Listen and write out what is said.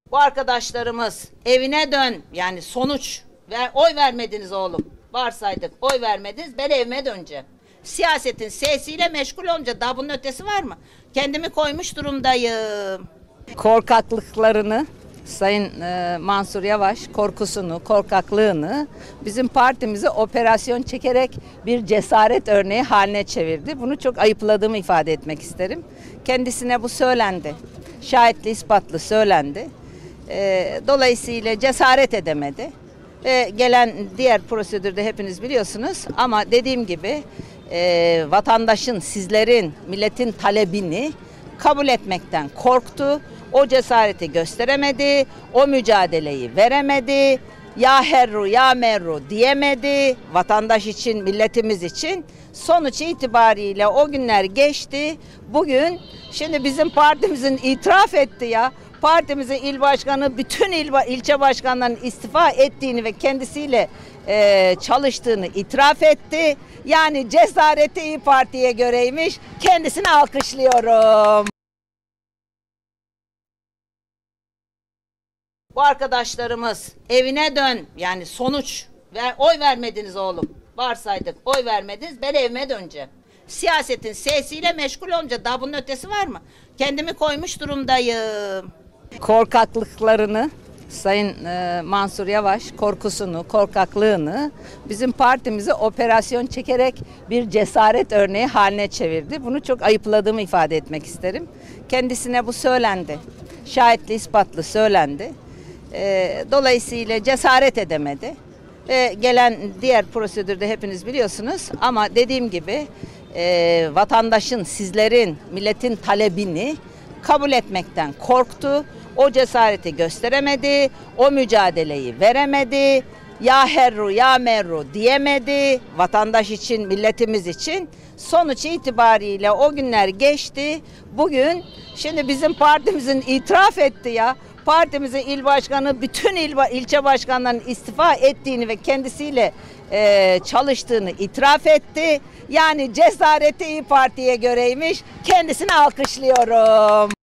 Bu arkadaşlarımız evine dön, yani sonuç oy vermediniz oğlum. Varsaydık oy vermediniz, ben evime döneceğim. Siyasetin sesiyle meşgul olunca daha bunun ötesi var mı? Kendimi koymuş durumdayım. Korkaklıklarını Sayın Mansur Yavaş korkusunu, korkaklığını bizim partimizi operasyon çekerek bir cesaret örneği haline çevirdi. Bunu çok ayıpladığımı ifade etmek isterim. Kendisine bu söylendi. Şahitli, ispatlı söylendi. Dolayısıyla cesaret edemedi. Gelen diğer prosedürde hepiniz biliyorsunuz ama dediğim gibi vatandaşın, sizlerin, milletin talebini kabul etmekten korktu. O cesareti gösteremedi, o mücadeleyi veremedi, ya herru ya merru diyemedi vatandaş için, milletimiz için. Sonuç itibariyle o günler geçti. Bugün şimdi bizim partimizin itiraf etti ya. Partimizin il başkanı bütün ilçe başkanlarının istifa ettiğini ve kendisiyle çalıştığını itiraf etti. Yani cesareti İYİ Parti'ye göreymiş. Kendisini alkışlıyorum. Bu arkadaşlarımız evine dön, yani sonuç oy vermediniz oğlum. Varsaydık oy vermediniz, ben evime döneceğim. Siyasetin sesiyle meşgul olunca daha bunun ötesi var mı? Kendimi koymuş durumdayım. Korkaklıklarını Sayın Mansur Yavaş korkusunu, korkaklığını bizim partimizi operasyon çekerek bir cesaret örneği haline çevirdi. Bunu çok ayıpladığımı ifade etmek isterim. Kendisine bu söylendi. Şahitli, ispatlı söylendi. Dolayısıyla cesaret edemedi. Gelen diğer prosedürde hepiniz biliyorsunuz ama dediğim gibi vatandaşın, sizlerin, milletin talebini kabul etmekten korktu. O cesareti gösteremedi, o mücadeleyi veremedi, ya herru ya merru diyemedi vatandaş için, milletimiz için. Sonuç itibariyle o günler geçti. Bugün şimdi bizim partimizin itiraf etti ya. Partimizin il başkanı bütün ilçe başkanlarının istifa ettiğini ve kendisiyle çalıştığını itiraf etti. Yani cesareti İYİ Parti'ye göreymiş. Kendisini alkışlıyorum.